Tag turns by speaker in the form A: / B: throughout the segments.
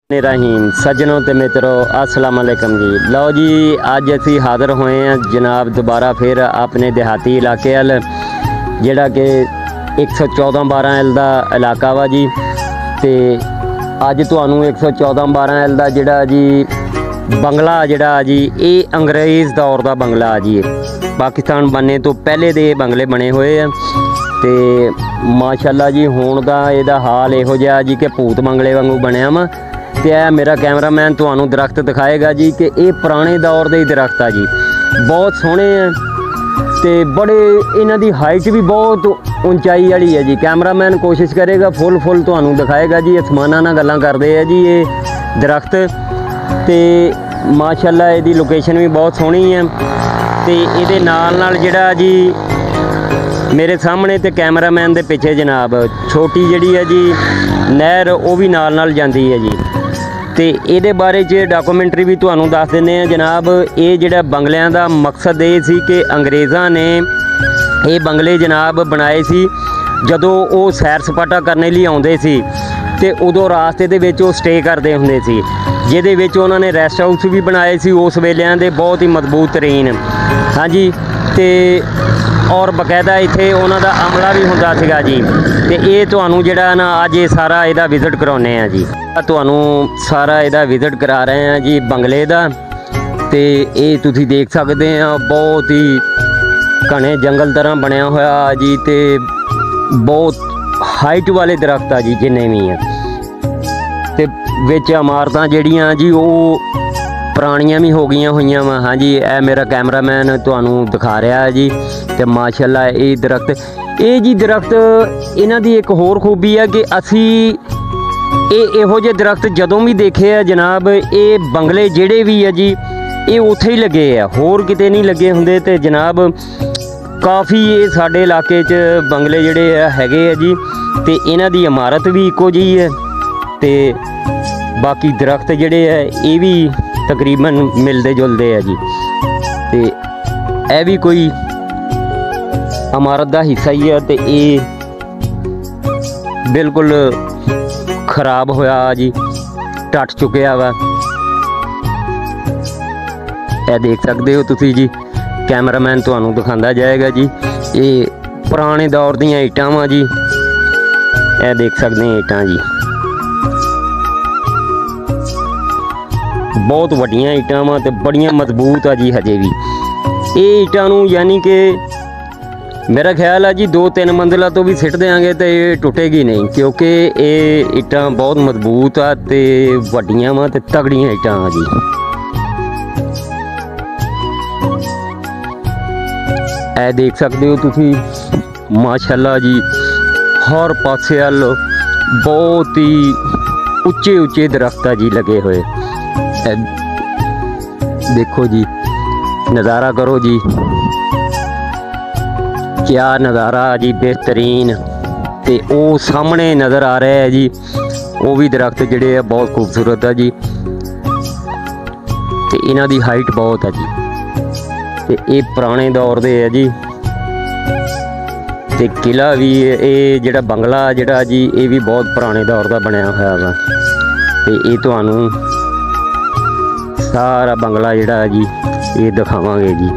A: रहीम सज्जनों ते मित्रों अस्सलाम वालेकुम जी। लो जी अज असी हाज़र होए हैं जनाब दोबारा फिर अपने देहाती इलाके अल जिहड़ा कि 114-12 का इलाका वा जी। तो अज तुहानू 114-12 का जिहड़ा जी बंगला जिहड़ा जी ये अंग्रेज़ दौर का बंगला जी। पाकिस्तान बनने तो पहले दे बंगले बने हुए हैं। तो माशाअल्लाह जी हुण दा इहदा हाल इहो जिहा जी कि भूत बंगले वांगू बनया वा। तो यह मेरा कैमरामैन तुहानू दरख्त दिखाएगा जी कि ये पुराने दौर के ही दरख्त आ जी। बहुत सोहने हैं तो बड़े इन्हां दी हाइट भी बहुत ऊंचाई वाली है जी। कैमरामैन कोशिश करेगा फुल तुहानू दिखाएगा जी। आसमाना नाल गल्लां करदे है जी ये दरख्त। तो माशाअल्लाह इहदी लोकेशन भी बहुत सोहनी है। तो इहदे नाल जिहड़ा जी मेरे सामने तो कैमरामैन के पिछे जनाब छोटी जिहड़ी है जी नहर वो भी नाल जाती है जी। तो ये बारे डॉक्यूमेंट्री भी तुहानू दस देने जनाब। ये जिहड़ा बंगलियां दा मकसद ये सी कि अंग्रेज़ां ने ये बंगले जनाब बनाए सी जदों वो सैर सपाटा करने लिए आउंदे सी ते उदों रास्ते दे विच वो स्टे करते हुंदे सी, जिहदे विच उन्होंने रेस्ट हाउस भी बनाए सी उस वेलिਆਂ दे बहुत ही मजबूत तरीन। हाँ जी। तो और बकायदा इत्थे उन्हां दा अमला भी हुंदा सीगा जी। तो ये तुहानू जिहड़ा ना अज ये सारा इहदा विजिट कराउने आ जी। तुहानू सारा इहदा विजिट करा रहे हैं जी बंगले दा। तो ये तुसीं देख सकते हैं बहुत ही घने जंगल तरह बनया होया जी। तो बहुत हाइट वाले दरख्त आ जी जिन्ने भी हैं। तो विच इमारतां जिहड़ियां जी वो पुरानियां भी हो गई हुई वा। हाँ जी यह मेरा कैमरामैन तुहानू दिखा रहा है जी। तो माशाअल्लाह ये दरख्त ये जी दरख्त इन्हां दी एक होर खूबी है कि असी इहो जे दरख्त जदों भी देखे है जनाब ये बंगले जिहड़े भी है जी ये उत्थे ही लगे है, होर किते नहीं लगे हुंदे। तो जनाब काफ़ी ये साडे इलाके च बंगले जिहड़े हैगे है जी। तो इन्हां दी इमारत भी इक्को जी है। तो बाकी दरख्त जिहड़े है ये भी तकरीबन मिलते जुलते है जी। तो यह भी कोई इमारत का हिस्सा ही है। तो ये बिल्कुल खराब होया जी, टट चुकिया वा। यह देख सकते हो तुसी जी, कैमरामैन तुहानू दिखांदा जाएगा जी। ये पुराने दौर दीयां ईटां वा जी। यह देख सकते हैं ईटां जी, बहुत वड्डियां ईटां वा ते बड़ियां मजबूत आ जी हजे भी। ये ईटां नू यानी कि मेरा ख्याल है जी 2-3 मंजिला तो भी सिट देंगे तो ये टुटेगी नहीं, क्योंकि ये ईटां बहुत मजबूत आ ते वड्डियां वा ते तगड़ियां ईटां आ जी। ए देख सकते हो तुसी माशाअल्लाह जी हर पासे अल बहुत ही उच्चे दरख्त जी लगे हुए। देखो जी नज़ारा करो जी, क्या नज़ारा जी बेहतरीन। तो वो सामने नज़र आ रहा है जी वो भी दरख्त जिहड़े है बहुत खूबसूरत है जी। तो इन्हां दी हाइट बहुत है जी। तो ये पुराने दौर दे है जी। तो किला भी ये जिहड़ा बंगला जिहड़ा जी ये भी बहुत पुराने दौर का बनया होया वा। तो ये तुहानू सारा बंगला जिहड़ा जी ये दिखावांगे जी।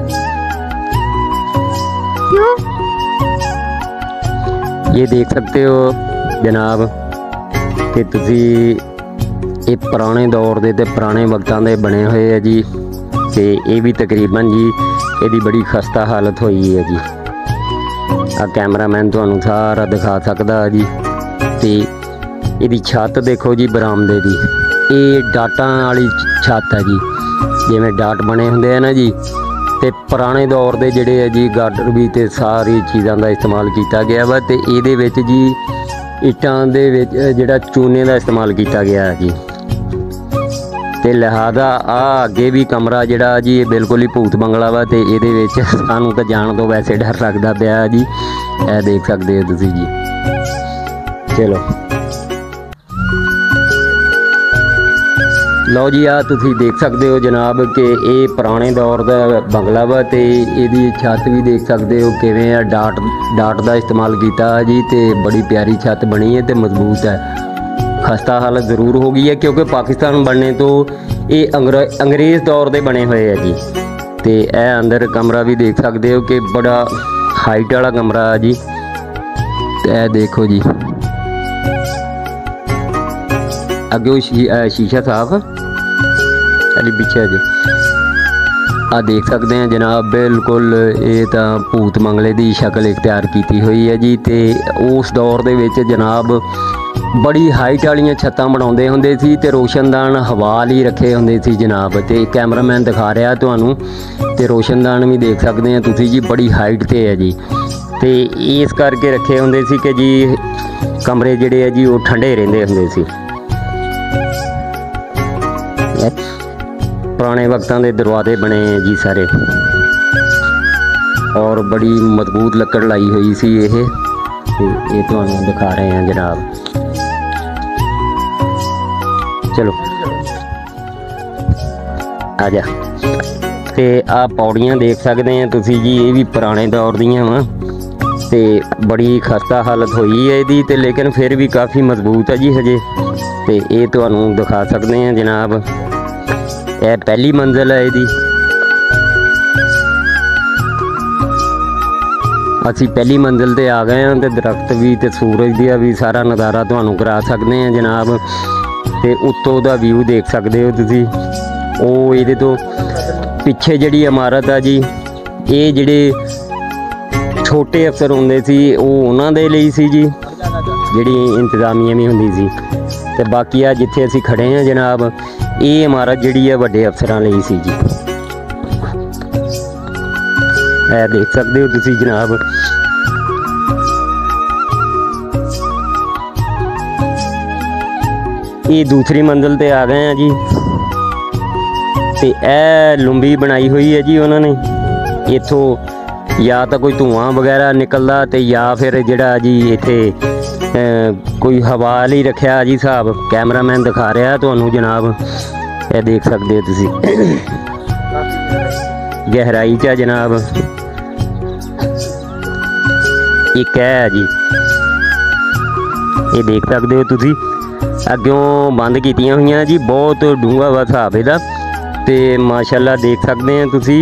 A: ये देख सकते हो जनाब कि तुसी ये पुराने दौर दे ते पुराने वक्तां दे बने हुए है जी। तो ये भी तकरीबन जी ये बड़ी खस्ता हालत हुई है जी। आ कैमरामैन तुहानू सारा दिखा सकदा जी। तो ये छत देखो जी बरामदे दी, ये डाटां वाली छत है जी, जिवें डाट बने हुंदे हैं ना जी। तो पुराने दौर के जिहड़े है जी गार्डर भी तो सारी चीज़ों का इस्तेमाल किया गया वा। तो ये विच जी ईटां दे विच जिहड़ा चूने का इस्तेमाल किया गया है जी। तो लिहाजा अगे भी कमरा जिहड़ा जी ये बिल्कुल ही भूत बंगला वा। तो ये सानू तो जान तो वैसे डर लगता पिया जी। यह देख सकते हो तुसी जी। चलो लो जी आ तुसी देख सकते हो जनाब कि ये पुराने दौर का बंगला वा। तो ये छत भी देख सकते हो किवें डाट का इस्तेमाल किया जी। तो बड़ी प्यारी छत बनी है तो मजबूत है। खस्ता हालत ज़रूर हो गई है, क्योंकि पाकिस्तान बनने तो ये अंग्रेज़ दौर के बने हुए है जी। तो यह अंदर कमरा भी देख सकते हो कि बड़ा हाइट वाला कमरा है जी। यह देखो जी, अगे शीशा साफ अली पीछे जो आ देख सकते हैं जनाब, बिल्कुल ये तो भूत मंगले की शक्ल इख्तियार की हुई है जी। तो उस दौर के विच जनाब बड़ी हाइट वाली छत्तां बनाते होंदे सी ते रोशनदान हवा ही रखे होंदे सी जनाब। तो कैमरामैन दिखा रहा तुहानू, ते रोशनदान भी देख सकते हैं तुसी जी, बड़ी हाइट ते है जी। तो इस करके रखे होंदे सी कि जी कमरे जिहड़े है जी वो ठंडे रहिंदे होंदे सी। पुराने वक्तां दे दरवाजे बने हैं जी सारे, और बड़ी मजबूत लकड़ लाई हुई सी ये तुहानू दिखा रहे हैं जनाब। चलो आ जा। ते आ पौड़ियाँ देख सकते हैं तुसी जी, ये भी पुराने दौर दियां वा, ते बड़ी खस्ता हालत हुई है इहदी, ते लेकिन फिर भी काफ़ी मजबूत है जी हजे। ते ये तुहानू दिखा सकते हैं जनाब, यह पहली मंजिल है यदी। असी पहली मंजिल ते आ गए हैं, तो दरख्त भी ते सूरज दिया भी सारा नज़ारा तुहानू करा सकते हैं जनाब। ते उत्तों दा व्यू देख सकते हो तुसी। ओ इहदे तो पिछे जिहड़ी इमारत है जी, ये जिहड़े छोटे अफसर होंदे सी उन्हां दे लई सी जी, जिहड़ी इंतजामिया भी होंदी सी। ते बाकी आ जिथे असी खड़े हैं जनाब, ये इमारत जिहड़ी है वड्डे अफसरां लई सी जी। ए देख सकते हो तुसी जनाब। ये दूसरी मंजिल ते आ गए हैं जी। ते ए लुंबी बनाई हुई है जी उन्होंने, इथों या तो कोई धुआं वगैरह निकलदा, ते या फिर जिहड़ा जी इत्थे कोई हवा ही रखा जी साहब। कैमरामैन दिखा रहा तुहानू जनाब, ये देख सकते हो तुसी गहराई च जनाब। एक है जी, ये देख सकते हो तुसी, अग्यों बंद कीतियां हुई जी, बहुत डूंगा वा हिसाब इहदा। ते माशाल्लाह देख सकते हैं तुसी।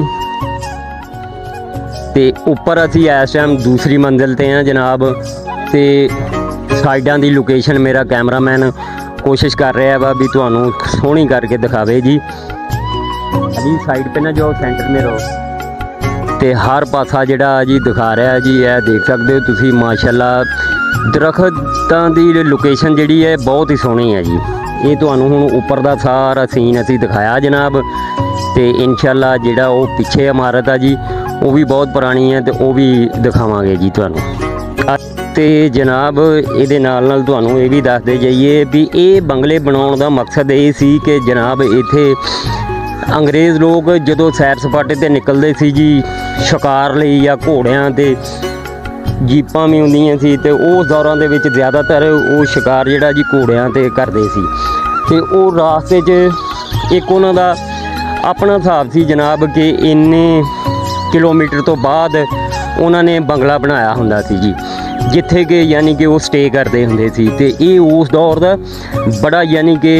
A: ते उपर असी इस टाइम दूसरी मंजिल ते हैं जनाब। ते साइडां दी लोकेशन मेरा कैमरामैन कोशिश कर रहा वा भी तुहानू सोहनी करके दिखावे जी। अभी साइड पे ना जो सेंटर में रहो, ते हर पासा जिहड़ा जी दिखा रहा जी। यह देख सकते हो तुसी माशाल्लाह, दरख्तां दी लोकेशन जिहड़ी है बहुत ही सोहनी है जी। ये तुहानू हुण उपर दा सारा सीन असी दिखाया जनाब। ते इंशाअल्लाह जिहड़ा वो पिछे इमारत है जी, वो भी बहुत पुरानी है, तो वो भी दिखावांगे जी तुहानू। ते जनाब इहदे नाल नाल तुहानू ये भी दसदे जाइए भी ये बंगले बनाउण दा मकसद ये सी कि जनाब इत्थे अंग्रेज़ लोग जदों सैर सपाटे ते निकलदे सी जी शिकार लई, या घोड़ियां ते जीपां भी होंदियां सी, ते उस दौरां दे विच ज़्यादातर वो शिकार जिहड़ा जी घोड़ियां ते करदे सी। ते वो रास्ते च एक उन्हां दा अपना हिसाब सी जनाब कि इन्ने किलोमीटर तो बाद उन्होंने बंगला बनाया हुंदा सी जी, जिथे कि यानी कि वो स्टे करते होंदे सी। ते ये उस दौर का बड़ा यानी कि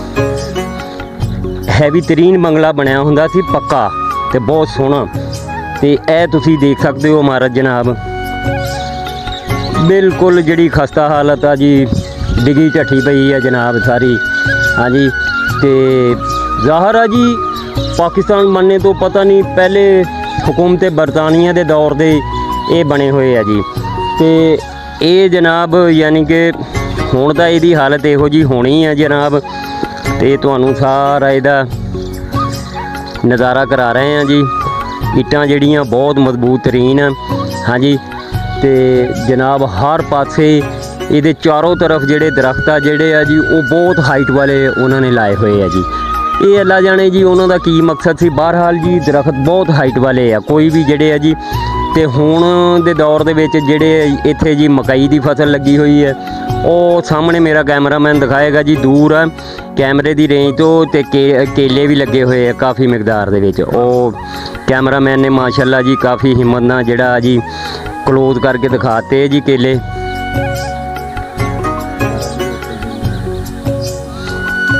A: हैवी तरीन बंगला बनया हुंदा सी, पक्का ते बहुत सोहना। ते ए तुसी देख सकते हो इमारत जनाब, बिल्कुल जिहड़ी खस्ता हालत आ जी, डिगी ढठी पई है जनाब सारी। हाँ जी, ते ज़ाहिर है जी पाकिस्तान बनने तो पता नहीं पहले हुकूमत बरतानिया के दौर के ये बने हुए है जी। तो ये जनाब यानी कि हुण तां इहदी हालत इहो जी होनी है जनाब। तो तुहानू सारा इहदा नज़ारा करा रहे हैं जी। इट्टां जिहड़ियां बहुत मजबूत तरीन है। हाँ जी, तो जनाब हर पासे ये चारों तरफ जिहड़े दरख्त आ जिहड़े आ जी, वो बहुत हाइट वाले उन्होंने लाए हुए है जी। ये अल्लाह जाने जी उन्होंने की मकसद सी। बहरहाल जी दरख्त बहुत हाइट वाले आ, कोई भी जिहड़े आ जी। तो हुण दे दौर दे विच जिहड़े इत्थे जी मकई की फसल लगी हुई है, वो सामने मेरा कैमरामैन दिखाएगा जी, दूर है कैमरे की रेंज तो। केले भी लगे हुए हैं काफ़ी मकदार दे विच। ओ कैमरामैन ने माशाल्लाह जी काफ़ी हिम्मत नाल जिहड़ा जी क्लोज करके दिखाते जी केले।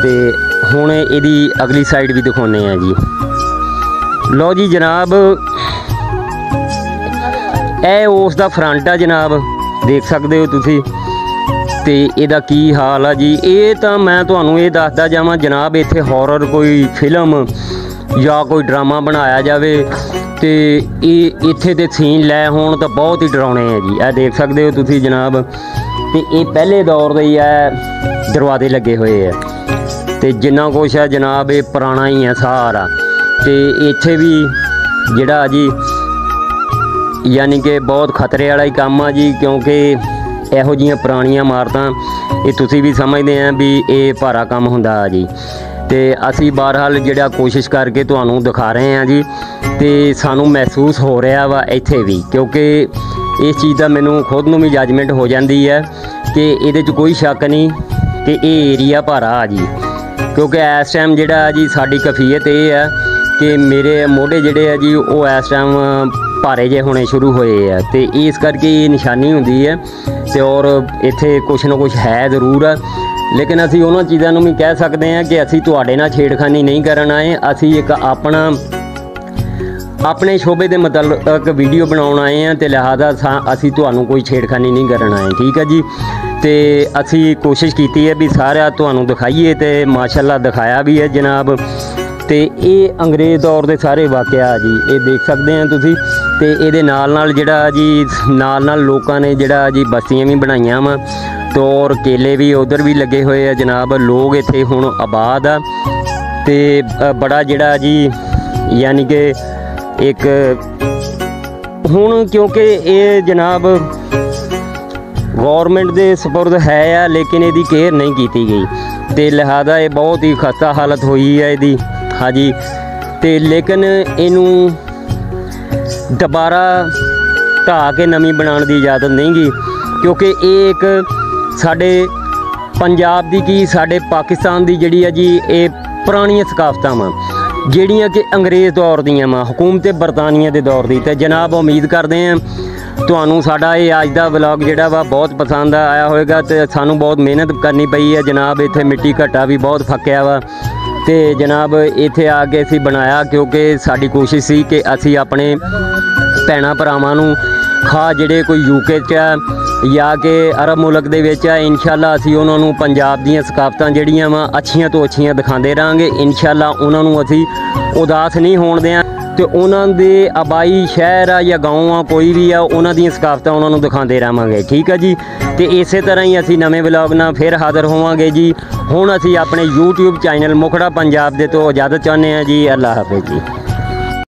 A: ਤੇ ਹੁਣ ਇਹਦੀ ਅਗਲੀ ਸਾਈਡ ਵੀ ਦਿਖਾਉਂਦੇ ਆ ਜੀ। ਲਓ ਜੀ ਜਨਾਬ, ਇਹ ਉਸ ਦਾ ਫਰੰਟ ਆ ਜਨਾਬ, ਦੇਖ ਸਕਦੇ ਹੋ ਤੁਸੀਂ। ਤੇ ਇਹਦਾ ਕੀ ਹਾਲ ਆ ਜੀ, ਇਹ ਤਾਂ ਮੈਂ ਤੁਹਾਨੂੰ ਇਹ ਦੱਸਦਾ ਜਾਵਾਂ ਜਨਾਬ, ਇੱਥੇ ਹੌਰਰ ਕੋਈ ਫਿਲਮ ਜਾਂ ਕੋਈ ਡਰਾਮਾ ਬਣਾਇਆ ਜਾਵੇ ਤੇ ਇਹ ਇੱਥੇ ਦੇ ਸੀਨ ਲੈ ਹੋਣ ਤਾਂ ਬਹੁਤ ਹੀ ਡਰਾਉਣੇ ਆ ਜੀ। ਇਹ ਦੇਖ ਸਕਦੇ ਹੋ ਤੁਸੀਂ ਜਨਾਬ, ਤੇ ਇਹ ਪਹਿਲੇ ਦੌਰ ਦੇ ਹੀ ਆ, ਦਰਵਾਜ਼ੇ ਲੱਗੇ ਹੋਏ ਆ ਤੇ ਜਿੰਨਾ ਕੁਛ ਹੈ ਜਨਾਬ ਇਹ ਪੁਰਾਣਾ ਹੀ ਆ ਸਾਰਾ। ਤੇ ਇੱਥੇ ਵੀ ਜਿਹੜਾ ਜੀ ਯਾਨੀ ਕਿ ਬਹੁਤ ਖਤਰੇ ਵਾਲਾ ਹੀ ਕੰਮ ਆ ਜੀ, ਕਿਉਂਕਿ ਇਹੋ ਜਿਹੀਆਂ ਪੁਰਾਣੀਆਂ ਇਮਾਰਤਾਂ ਇਹ ਤੁਸੀਂ ਵੀ ਸਮਝਦੇ ਆ ਵੀ ਇਹ ਭਾਰਾ ਕੰਮ ਹੁੰਦਾ ਜੀ। ਤੇ ਅਸੀਂ ਬਹਰਹਾਲ ਜਿਹੜਾ ਕੋਸ਼ਿਸ਼ ਕਰਕੇ ਤੁਹਾਨੂੰ ਦਿਖਾ ਰਹੇ ਹਾਂ ਜੀ, ਤੇ ਸਾਨੂੰ ਮਹਿਸੂਸ ਹੋ ਰਿਹਾ ਵਾ ਇੱਥੇ ਵੀ, ਕਿਉਂਕਿ ਇਸ ਚੀਜ਼ ਦਾ ਮੈਨੂੰ ਖੁਦ ਨੂੰ ਵੀ ਜੱਜਮੈਂਟ ਹੋ ਜਾਂਦੀ ਹੈ ਕਿ ਇਹਦੇ 'ਚ ਕੋਈ ਸ਼ੱਕ ਨਹੀਂ ਕਿ ਇਹ ਏਰੀਆ ਭਾਰਾ ਆ ਜੀ। ਕਿਉਂਕਿ ਇਸ ਟਾਈਮ ਜਿਹੜਾ ਜੀ ਸਾਡੀ ਕੈਫੀਅਤ ਇਹ ਹੈ ਕਿ ਮੇਰੇ ਮੋਢੇ ਜਿਹੜੇ ਆ ਜੀ ਉਹ ਇਸ ਟਾਈਮ ਭਾਰੇ ਜਿਹੇ ਹੋਣੇ ਸ਼ੁਰੂ ਹੋਏ ਆ, ਤੇ ਇਸ ਕਰਕੇ ਇਹ ਨਿਸ਼ਾਨੀ ਹੁੰਦੀ ਹੈ। ਤੇ ਔਰ ਇੱਥੇ ਕੁਛ ਨਾ ਕੁਛ ਹੈ ਜ਼ਰੂਰ ਆ, ਲੇਕਿਨ ਅਸੀਂ ਉਹਨਾਂ ਚੀਜ਼ਾਂ ਨੂੰ ਵੀ ਕਹਿ ਸਕਦੇ ਹਾਂ ਕਿ ਅਸੀਂ ਤੁਹਾਡੇ ਨਾਲ ਛੇੜਖਾਨੀ ਨਹੀਂ ਕਰਨ ਆਏ, ਅਸੀਂ ਇੱਕ ਆਪਣੇ ਸ਼ੋਬੇ ਦੇ ਮੁਤਲਕ ਵੀਡੀਓ ਬਣਾਉਣ ਆਏ ਹਾਂ, ਤੇ ਲਿਹਾਜ਼ਾ ਅਸੀਂ ਤੁਹਾਨੂੰ ਕੋਈ ਛੇੜਖਾਨੀ ਨਹੀਂ ਕਰਨ ਆਏ, ਠੀਕ ਹੈ ਜੀ। ਤੇ ਅਸੀਂ ਕੋਸ਼ਿਸ਼ ਕੀਤੀ ਹੈ ਵੀ ਸਾਰਾ ਤੁਹਾਨੂੰ ਦਿਖਾਈਏ, ਤੇ ਮਾਸ਼ਾਅੱਲਾ ਦਿਖਾਇਆ ਵੀ ਹੈ ਜਨਾਬ। ਤੇ ਇਹ ਅੰਗਰੇਜ਼ ਦੌਰ ਦੇ ਸਾਰੇ ਵਾਕਿਆ ਜੀ, ਇਹ ਦੇਖ ਸਕਦੇ ਆ ਤੁਸੀਂ। ਤੇ ਇਹਦੇ ਨਾਲ ਜਿਹੜਾ ਜੀ ਨਾਲ ਲੋਕਾਂ ਨੇ ਜਿਹੜਾ ਜੀ ਬਸਤੀਆਂ ਵੀ ਬਣਾਈਆਂ ਵਾ, ਤੇ ਔਰ ਕੇਲੇ ਵੀ ਉਧਰ ਵੀ ਲੱਗੇ ਹੋਏ ਆ ਜਨਾਬ। ਲੋਕ ਇੱਥੇ ਹੁਣ ਆਬਾਦ ਆ, ਤੇ ਬੜਾ ਜਿਹੜਾ ਜੀ ਯਾਨੀ ਕਿ ਇੱਕ ਹੁਣ ਕਿਉਂਕਿ ਇਹ ਜਨਾਬ ਗੌਰਮੈਂਟ ਦੇ ਸਪੁਰਦ ਹੈ ਆ, ਲੇਕਿਨ ਇਹਦੀ ਕੇਅਰ ਨਹੀਂ ਕੀਤੀ ਗਈ, ਤੇ ਲਿਹਾਜ਼ਾ ਇਹ ਬਹੁਤ ਹੀ ਖਸਤਾ ਹਾਲਤ ਹੋਈ ਹੈ ਇਹਦੀ। ਹਾਂਜੀ, ਤੇ ਲੇਕਿਨ ਇਹਨੂੰ ਦੁਬਾਰਾ ਢਾਹ ਕੇ ਨਵੀਂ ਬਣਾਉਣ ਦੀ ਇਜਾਜ਼ਤ ਨਹੀਂ ਗੀ, ਕਿਉਂਕਿ ਇਹ ਇੱਕ ਸਾਡੇ ਪੰਜਾਬ ਦੀ ਕੀ ਸਾਡੇ ਪਾਕਿਸਤਾਨ ਦੀ ਜਿਹੜੀ ਆ ਜੀ ਇਹ ਪੁਰਾਣੀਆਂ ਸਕਾਫਤਾਂ ਵਾ, ਜਿਹੜੀਆਂ ਕਿ ਅੰਗਰੇਜ਼ ਦੌਰ ਦੀਆਂ ਵਾ, ਹਕੂਮਤ ਬਰਤਾਨੀਆ ਦੇ ਦੌਰ ਦੀ। ਤੇ ਜਨਾਬ ਉਮੀਦ ਕਰਦੇ ਹਾਂ ਤੁਹਾਨੂੰ ਸਾਡਾ ਇਹ ਅੱਜ ਦਾ ਵਲੌਗ ਜਿਹੜਾ ਵਾ ਬਹੁਤ ਪਸੰਦ ਆਇਆ ਹੋਵੇਗਾ, ਤੇ ਸਾਨੂੰ ਬਹੁਤ ਮਿਹਨਤ ਕਰਨੀ ਪਈ ਹੈ ਜਨਾਬ। ਇੱਥੇ ਮਿੱਟੀ ਘੱਟਾ ਵੀ ਬਹੁਤ ਫੱਕਿਆ ਵਾ, ਤੇ ਜਨਾਬ ਇੱਥੇ ਆ ਕੇ ਅਸੀਂ ਬਣਾਇਆ, ਕਿਉਂਕਿ ਸਾਡੀ ਕੋਸ਼ਿਸ਼ ਸੀ ਕਿ ਅਸੀਂ ਆਪਣੇ ਭੈਣਾਂ ਭਰਾਵਾਂ ਨੂੰ ਜਿਹੜੇ ਕੋਈ ਯੂਕੇ 'ਚ ਆ ਜਾਂ ਕਿ ਅਰਬ ਮੁਲਕ ਦੇ ਵਿੱਚ ਆ, ਇਨਸ਼ਾਅੱਲਾ ਅਸੀਂ ਉਹਨਾਂ ਨੂੰ ਪੰਜਾਬ ਦੀਆਂ ਸਕਾਫਤਾਂ ਜਿਹੜੀਆਂ ਵਾ ਅੱਛੀਆਂ ਤੋਂ ਅੱਛੀਆਂ ਦਿਖਾਉਂਦੇ ਰਹਾਂਗੇ। ਇਨਸ਼ਾਅੱਲਾ ਉਹਨਾਂ ਨੂੰ ਅਸੀਂ ਉਦਾਸ ਨਹੀਂ ਹੋਣ ਦਿਆਂ, ਤੇ ਉਹਨਾਂ ਦੇ ਆਬਾਈ ਸ਼ਹਿਰ ਆ ਜਾਂ ਗਾਉਂ ਆ ਕੋਈ ਵੀ ਆ, ਉਹਨਾਂ ਦੀਆਂ ਸਕਾਫਤਾਂ ਉਹਨਾਂ ਨੂੰ ਦਿਖਾਉਂਦੇ ਰਹਾਂਗੇ, ਠੀਕ ਹੈ ਜੀ। ਤੇ ਇਸੇ ਤਰ੍ਹਾਂ ਹੀ ਅਸੀਂ ਨਵੇਂ ਵਲੌਗ ਨਾਲ ਫਿਰ ਹਾਜ਼ਰ ਹੋਵਾਂਗੇ ਜੀ। ਹੁਣ ਅਸੀਂ ਆਪਣੇ YouTube ਚੈਨਲ ਮੁਖੜਾ ਪੰਜਾਬ ਦੇ ਤੋਂ ਇਜਾਜ਼ਤ ਚਾਹੁੰਦੇ ਹਾਂ ਜੀ। ਅੱਲਾ ਹਾਫਿਜ਼ ਜੀ।